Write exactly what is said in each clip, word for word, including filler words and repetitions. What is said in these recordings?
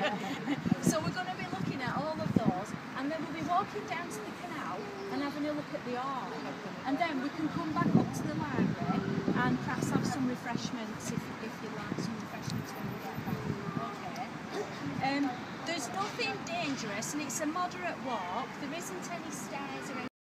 So we're going to be looking at all of those, and then we'll be walking down to the canal and having a look at the ARK. And then we can come back up to the library and perhaps have some refreshments if, if you like some refreshments when we get back. Okay. Um, there's nothing dangerous, and it's a moderate walk. There isn't any stairs or anything.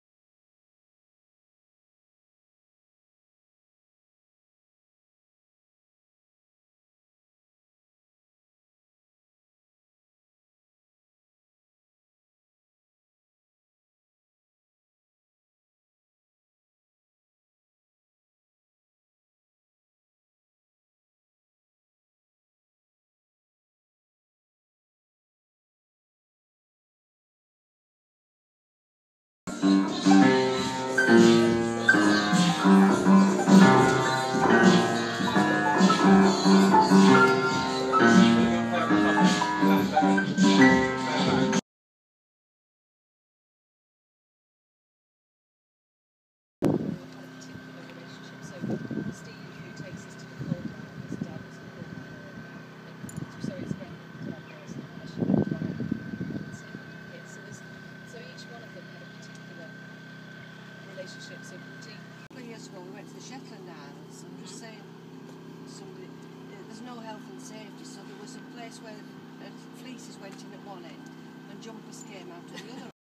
Years ago we went to the Shetland Islands. I'm just saying, somebody, there's no health and safety, so there was a place where uh, fleeces went in at one end and jumpers came out at the other